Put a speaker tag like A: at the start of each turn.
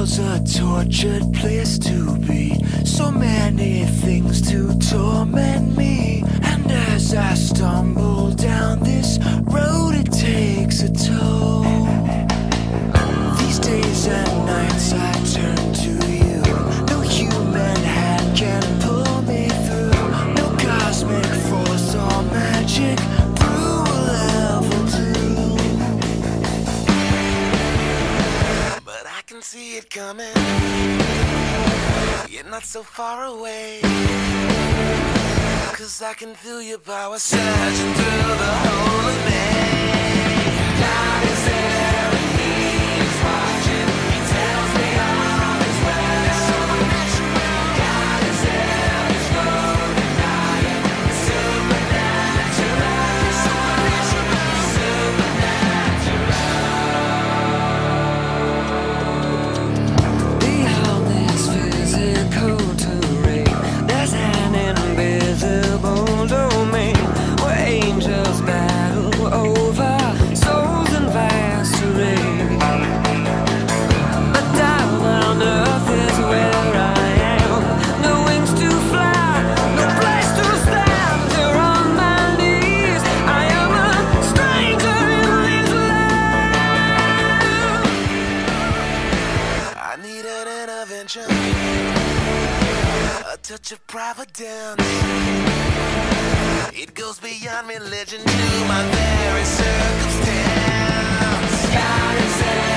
A: hell's a tortured place to be. So many things to torment me. And as I stumble down this road, it takes a toll. These days and nights I turn to you. No human hand can pull me through. No cosmic force or magic brew will ever do. But I can see it coming. You're not so far away. 'Cause I can feel your power surging through the whole of me. God is there and He's watching. He tells me all is well. It's supernatural. God is there, He's no denying. It's supernatural. It's supernatural. Supernatural. Beyond this physical terrain, there's an invisible domain where angels battle over souls in vast array. But down on earth is where I am. No wings to fly, no place to stand. Here on my knees, I am a stranger in this land. I need an intervention, a touch of providence. It goes beyond religion to my very circumstance. God is there.